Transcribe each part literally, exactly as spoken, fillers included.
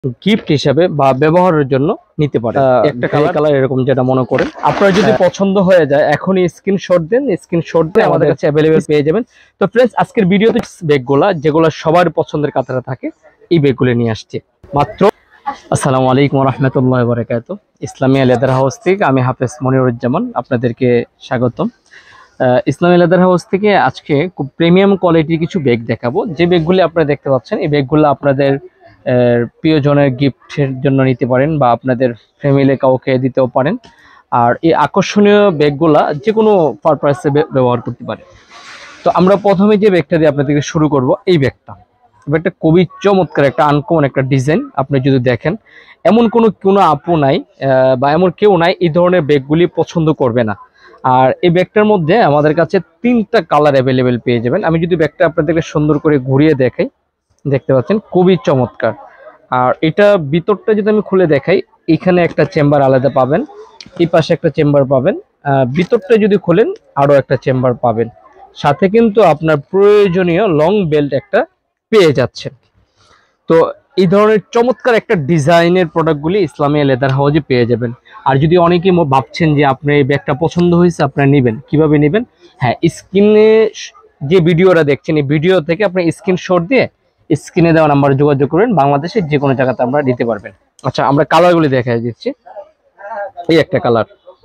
Gift হিসেবে বা ব্যবহারের জন্য নিতে পারেন। একটা কালার কালার এরকম যেটা মনে করেন আপনার যদি পছন্দ হয়ে যায় এখনই স্ক্রিনশট দেন, স্ক্রিনশট দিয়ে আমাদের কাছে অ্যাভেলেবেল পেয়ে যাবেন। তো ফ্রেন্ডস, আজকের ভিডিওতে ব্যাগগুলা যেগুলো সবার পছন্দের কাতারে থাকে এই ব্যাগগুলো নিয়ে আসছি মাত্র। আসসালামু আলাইকুম ওয়া রাহমাতুল্লাহি ওয়া বারাকাতুহু। ইসলামিয়া লেদার হাউস থেকে আমি হাফেজ মনিরুজ্জামান আপনাদেরকে স্বাগতম। ইসলামিয়া লেদার হাউস থেকে আজকে খুব প্রিমিয়াম কোয়ালিটির কিছু ব্যাগ দেখাবো। যে ব্যাগগুলি আপনারা দেখতে পাচ্ছেন এই ব্যাগগুলো আপনাদের প্রিয়জনের গিফটের জন্য নিতে পারেন বা আপনাদের ফ্যামিলি কাউকে দিতেও পারেন। আর এই আকর্ষণীয় ব্যাগগুলা যে কোনো পারপাসে ব্যবহার করতে পারেন। তো আমরা প্রথমে যে ব্যাগটা দিয়ে আপনাদেরকে শুরু করব, এই ব্যাগটা ব্যাগটা খুবই চমৎকার একটা আনকমন একটা ডিজাইন। আপনি যদি দেখেন এমন কোনো কোনো আপু নাই বা এমন কেউ নাই এই ধরনের ব্যাগগুলি পছন্দ করবে না। আর এই ব্যাগটার মধ্যে আমাদের কাছে তিনটা কালার অ্যাভেলেবেল পেয়ে যাবেন। আমি যদি ব্যাগটা আপনাদেরকে সুন্দর করে ঘুরিয়ে দেখাই, দেখতে পাচ্ছেন খুবই চমৎকার। আর এটা ভিতরটা যদি আমি খুলে দেখাই, এখানে একটা চেম্বার আলাদা পাবেন, এই পাশে একটা চেম্বার পাবেন, ভিতরটা যদি খোলেন আরও একটা চেম্বার পাবেন। সাথে কিন্তু আপনার প্রয়োজনীয় লং বেল্ট একটা পেয়ে যাচ্ছেন। তো এই ধরনের চমৎকার একটা ডিজাইনের প্রোডাক্টগুলি ইসলামিয়া লেদার হাউসে পেয়ে যাবেন। আর যদি অনেকেই ভাবছেন যে আপনার এই ব্যাগটা পছন্দ হয়েছে আপনারা নেবেন, কিভাবে নেবেন? হ্যাঁ, স্ক্রিনে যে ভিডিওটা দেখছেন এই ভিডিও থেকে আপনি স্ক্রিনশট দিয়ে স্ক্রিনে দেওয়া নাম্বারে যোগাযোগ করবেন, বাংলাদেশের যে কোনো জায়গাতে আমরা দিতে পারবেন। আচ্ছা, আমরা কালারগুলি দেখাই দিচ্ছি। এই একটা কালার,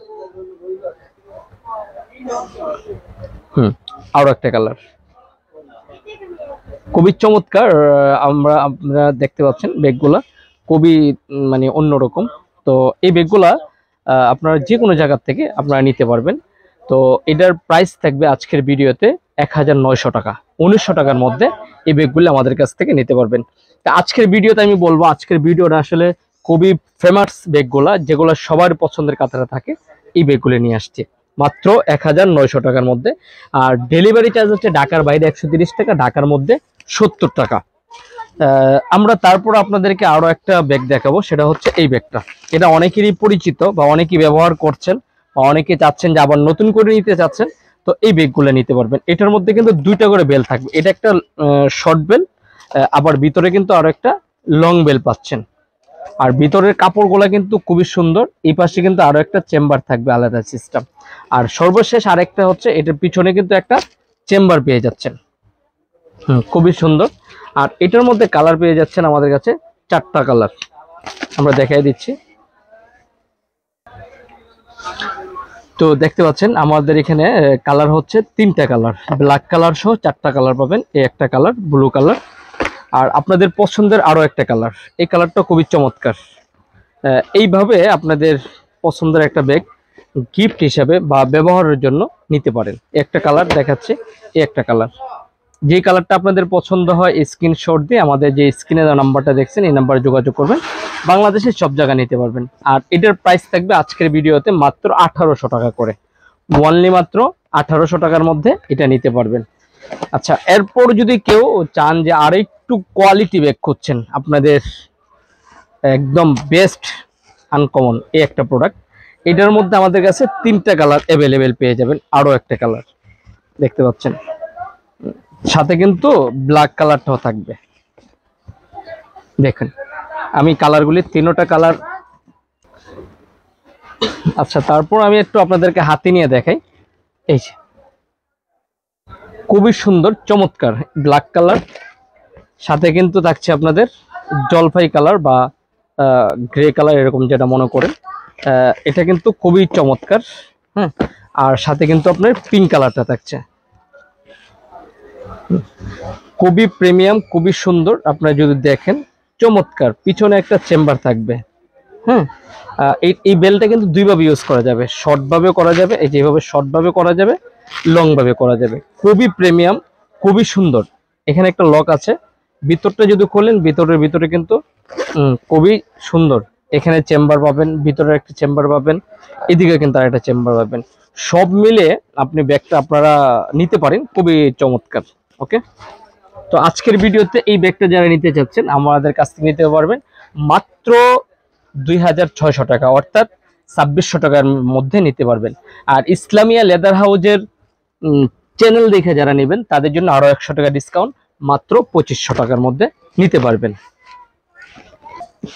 হুম আরো একটা কালার, খুবই চমৎকার। আমরা আপনারা দেখতে পাচ্ছেন ব্যাগগুলা খুবই মানে অন্যরকম। তো এই ব্যাগগুলা আপনারা যে কোনো জায়গা থেকে আপনারা নিতে পারবেন। তো এটার প্রাইস থাকবে আজকের ভিডিওতে এক হাজার নয়শো টাকা, উনিশশো টাকার মধ্যে এই ব্যাগগুলো আমাদের কাছ থেকে নিতে পারবেন। তা আজকের ভিডিওতে আমি বলবো আজকের ভিডিওটা আসলে খুবই ফেমাস ব্যাগগুলা যেগুলো সবার পছন্দের কাতারে থাকে এই ব্যাগগুলো নিয়ে আসছে মাত্র এক হাজার নয়শো টাকার মধ্যে। আর ডেলিভারি চার্জ হচ্ছে ঢাকার বাইরে একশো তিরিশ টাকা, ঢাকার মধ্যে সত্তর টাকা। আমরা তারপর আপনাদেরকে আরো একটা ব্যাগ দেখাবো, সেটা হচ্ছে এই ব্যাগটা। এটা অনেকেরই পরিচিত বা অনেকেই ব্যবহার করছেন বা অনেকে চাচ্ছেন যে আবার নতুন করে নিতে চাচ্ছেন, তো এই ব্যাগগুলো নিতে পারবেন। এটার মধ্যে কিন্তু দুইটা করে বেল থাকবে, এটা একটা শর্ট বেল, আবার ভিতরে কিন্তু আরো একটা লং বেল পাচ্ছেন। আর ভিতরের কাপড়গুলা কিন্তু খুবই সুন্দর। এই পাশে কিন্তু আরো একটা চেম্বার থাকবে, আলাদা সিস্টেম। আর সর্বশেষ আরেকটা হচ্ছে এটার পিছনে কিন্তু একটা চেম্বার পেয়ে যাচ্ছেন, হুম খুবই সুন্দর। আর এটার মধ্যে কালার পেয়ে যাচ্ছেন আমাদের কাছে চারটা কালার, আমরা দেখাই দিচ্ছি। তো দেখতে পাচ্ছেন আমাদের এখানে কালার হচ্ছে তিনটা কালার, ব্ল্যাক কালার সহ চারটা কালার পাবেন। এই একটা কালার ব্লু কালার, আর আপনাদের পছন্দের আরো একটা কালার, এই কালারটা খুবই চমৎকার। এইভাবে আপনাদের পছন্দের একটা ব্যাগ গিফট হিসাবে বা ব্যবহারের জন্য নিতে পারেন। একটা কালার দেখাচ্ছে, এই একটা কালার। যে কালারটা আপনাদের পছন্দ হয় স্ক্রিনশট দিয়ে আমাদের যে স্ক্রিনে দেওয়া নাম্বারটা দেখছেন এই নাম্বারে যোগাযোগ করবেন, বাংলাদেশের সব জায়গায় নিতে পারবেন। আর এটার প্রাইস থাকবে আজকের ভিডিওতে মাত্র আঠারোশো টাকা করে, ওয়ানলি মাত্র আঠারোশো টাকার মধ্যে এটা নিতে পারবেন। আচ্ছা, এরপর যদি কেউ চান যে আর একটু কোয়ালিটি ব্যাগ খুঁজছেন, আপনাদের একদম বেস্ট আনকমন এই একটা প্রোডাক্ট, এটার মধ্যে আমাদের কাছে তিনটা কালার অ্যাভেলেবেল পেয়ে যাবেন। আরো একটা কালার দেখতে পাচ্ছেন, সাথে কিন্তু ব্ল্যাক কালারটাও থাকবে। দেখেন আমি কালারগুলি তিনটা কালার। আচ্ছা, তারপর আমি একটু আপনাদেরকে হাতে নিয়ে দেখাই। এই যে খুবই সুন্দর চমৎকার ব্ল্যাক কালার, সাথে কিন্তু থাকছে আপনাদের জলপাই কালার বা গ্রে কালার এরকম যেটা মনে করেন। এটা কিন্তু খুবই চমৎকার, হ্যাঁ। আর সাথে কিন্তু আপনার পিঙ্ক কালারটা থাকছে, খুবই প্রিমিয়াম, খুবই সুন্দর। আপনারা যদি দেখেন চমৎকার, পিছনে একটা চেম্বার থাকবে, হ্যাঁ। এই এই বেলটা কিন্তু দুইভাবে ইউজ করা যাবে, শর্ট ভাবে করা যাবে, এই যেভাবে শর্ট ভাবে করা যাবে, লং ভাবে করা যাবে। খুবই প্রিমিয়াম, খুবই সুন্দর। এখানে একটা লক আছে, ভিতরটা যদি খোলেন ভিতরের ভিতরে কিন্তু খুবই সুন্দর। এখানে চেম্বার পাবেন, ভিতরে একটা চেম্বার পাবেন, এদিকে কিন্তু আরেকটা চেম্বার পাবেন। সব মিলে আপনি ব্যাগটা আপনারা নিতে পারেন, খুবই চমৎকার। ওকে, তো আজকের ভিডিওতে এই ব্যাগটা যারা নিতে চাচ্ছেন আমাদের কাছ থেকে নিতে পারবেন মাত্র দুই হাজার ছয়শো টাকা, অর্থাৎ ছাব্বিশশো টাকার মধ্যে নিতে পারবেন। আর ইসলামিয়া লেদার হাউসের চ্যানেল দেখে যারা নেবেন তাদের জন্য আরো একশো টাকা ডিসকাউন্ট, মাত্র পঁচিশশো টাকার মধ্যে নিতে পারবেন।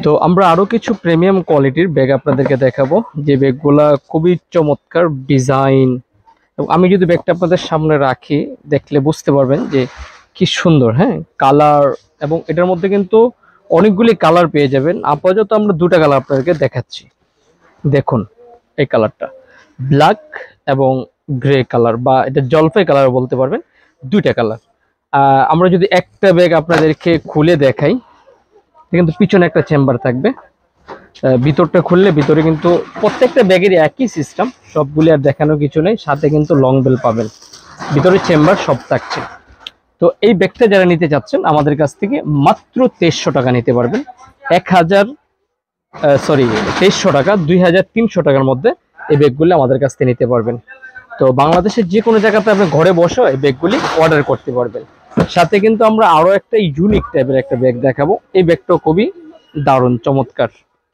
তো আমরা আরো কিছু প্রিমিয়াম কোয়ালিটির ব্যাগ আপনাদেরকে দেখাবো, যে ব্যাগগুলা খুবই চমৎকার ডিজাইন। এবং আমি যদি ব্যাগটা আপনাদের সামনে রাখি, দেখলে বুঝতে পারবেন যে কি সুন্দর, হ্যাঁ কালার। এবং এটার মধ্যে কিন্তু অনেকগুলি কালার পেয়ে যাবেন। আপাতত আমরা দুটা কালার আপনাদেরকে দেখাচ্ছি। দেখুন এই কালারটা ব্ল্যাক এবং গ্রে কালার, বা এটা জলপাই কালার বলতে পারবেন, দুইটা কালার। আমরা যদি একটা ব্যাগ আপনাদেরকে খুলে দেখাই, কিন্তু পিছনে একটা চেম্বার থাকবে, ভিতরটা খুললে ভিতরে কিন্তু প্রত্যেকটা ব্যাগেরই একই সিস্টেম, সবগুলি আর দেখানোর কিছু নেই। সাথে কিন্তু লং বেল পাবেন, ভিতরে চেম্বার সব থাকছে। তো এই ব্যাগটা যারা নিতে চাচ্ছেন আমাদের কাছ থেকে মাত্র তেইশশো টাকা নিতে পারবেন। এক হাজার সরি তেইশশো টাকা দুই হাজার তিনশো টাকার মধ্যে এই ব্যাগগুলি আমাদের কাছ থেকে নিতে পারবেন। তো বাংলাদেশের যে কোনো জায়গাতে আপনি ঘরে বসে এই ব্যাগগুলি অর্ডার করতে পারবেন। সাথে কিন্তু আমরা আরো একটা ইউনিক টাইপের একটা ব্যাগ দেখাবো। এই ব্যাগটা খুবই দারুণ চমৎকার।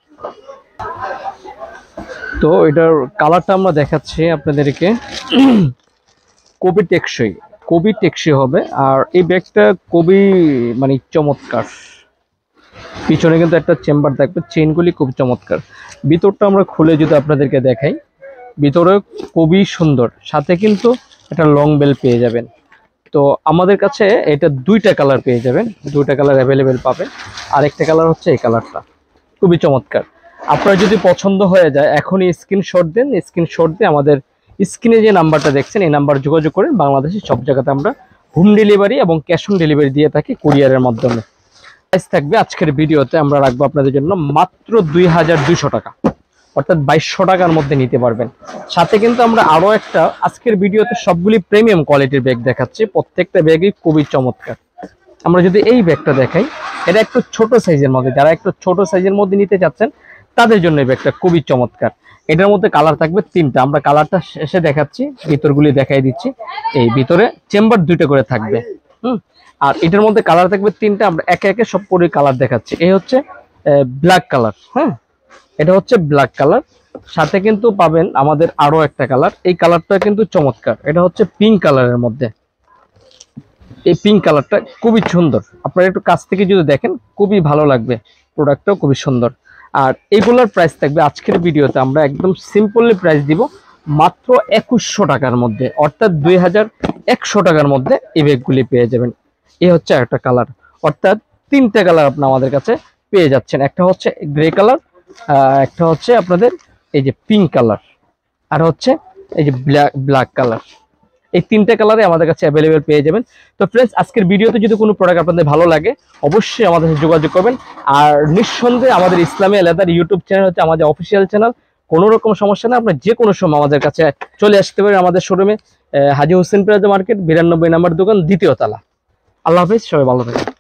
তো এটার কালারটা আমরা দেখাচ্ছি আপনাদেরকে, খুবই টেকসই, খুবই টেকসই হবে। আর এই ব্যাগটা খুবই মানে চমৎকার। পিছনে কিন্তু একটা চেম্বার থাকবে, চেইনগুলি খুব চমৎকার। ভিতরটা আমরা খুলে যদি আপনাদেরকে দেখাই, ভিতরে খুবই সুন্দর। সাথে কিন্তু একটা লং বেল পেয়ে যাবেন। তো আমাদের কাছে এটা দুইটা কালার পেয়ে যাবেন, দুইটা কালার অ্যাভেলেবেল পাবেন। আর একটা কালার হচ্ছে এই কালারটা, খুবই চমৎকার। আপনার যদি পছন্দ হয়ে যায় এখনই স্ক্রিনশট দেন, স্ক্রিনশট দিয়ে আমাদের স্ক্রিনে যে নাম্বারটা দেখছেন এই নাম্বার যোগাযোগ করেন। বাংলাদেশের সব জায়গাতে আমরা হোম ডেলিভারি এবং ক্যাশ অন ডেলিভারি দিয়ে থাকি কুরিয়ারের মাধ্যমে। প্রাইস থাকবে আজকের ভিডিওতে আমরা রাখবো আপনাদের জন্য মাত্র দুই হাজার দুইশো টাকা, অর্থাৎ বাইশশো টাকার মধ্যে নিতে পারবেন। সাথে কিন্তু আমরা আরো একটা আজকের ভিডিওতে সবগুলি প্রিমিয়াম কোয়ালিটির ব্যাগ দেখাচ্ছি, প্রত্যেকটা ব্যাগই খুবই চমৎকার। আমরা যদি এই ব্যাগটা দেখাই, এটা একটু ছোট সাইজের মধ্যে, যারা একটু ছোট সাইজের মধ্যে নিতে চাচ্ছেন তাদের জন্য এই ব্যাগটা খুবই চমৎকার। এটার মধ্যে কালার থাকবে তিনটা, আমরা কালারটা শেষে দেখাচ্ছি, ভিতরগুলি দেখাই দিচ্ছি। এই ভিতরে চেম্বার দুইটা করে থাকবে, হুম। আর এটার মধ্যে কালার থাকবে তিনটা, আমরা একে একে সব করে কালার দেখাচ্ছি। এই হচ্ছে ব্ল্যাক কালার, হ্যাঁ এটা হচ্ছে ব্ল্যাক কালার। সাথে কিন্তু পাবেন আমাদের আরো একটা কালার, এই কালারটা কিন্তু চমৎকার। এটা হচ্ছে পিঙ্ক কালারের মধ্যে, এই পিঙ্ক কালারটা খুবই সুন্দর। আপনারা একটু কাছ থেকে যদি দেখেন খুবই ভালো লাগবে, প্রোডাক্টটাও খুবই সুন্দর। আর এইগুলোর প্রাইস থাকবে আজকের ভিডিওতে আমরা একদম সিম্পলি প্রাইস দিব মাত্র একুশশো টাকার মধ্যে, অর্থাৎ দুই হাজার একশো টাকার মধ্যে এই ব্যাগগুলি পেয়ে যাবেন। এই হচ্ছে একটা কালার, অর্থাৎ তিনটা কালার আপনি আমাদের কাছে পেয়ে যাচ্ছেন। একটা হচ্ছে গ্রে কালার, একটা হচ্ছে আপনাদের এই যে পিঙ্ক কালার, আর হচ্ছে এই যে ব্ল্যাক ব্ল্যাক কালার। এই তিনটা কালারে আমাদের কাছে অ্যাভেলেবেল পেয়ে যাবেন। তো ফ্রেন্ডস আজকের ভিডিওতে যদি কোনো প্রোডাক্ট আপনাদের ভালো লাগে অবশ্যই আমাদের সাথে যোগাযোগ করবেন। আর নিঃসন্দেহে আমাদের ইসলামিয়া লেদার ইউটিউব চ্যানেল হচ্ছে আমাদের অফিসিয়াল চ্যানেল। কোনো রকম সমস্যা না, আপনার যে কোনো সময় আমাদের কাছে চলে আসতে পারেন আমাদের শোরুমে, হাজী হোসেন প্লাজা মার্কেট, বিরানব্বই নাম্বার দোকান, দ্বিতীয় তলা। আল্লাহ হাফিজ, সবাই ভালো থাকবেন।